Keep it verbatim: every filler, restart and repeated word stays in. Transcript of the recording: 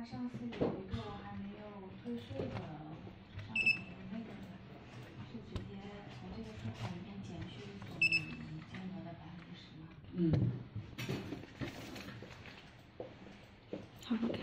上次有一个我还没有退税的商品，那个是直接从这个退款里面减去总金额的百分之十吗？ 嗯。 好。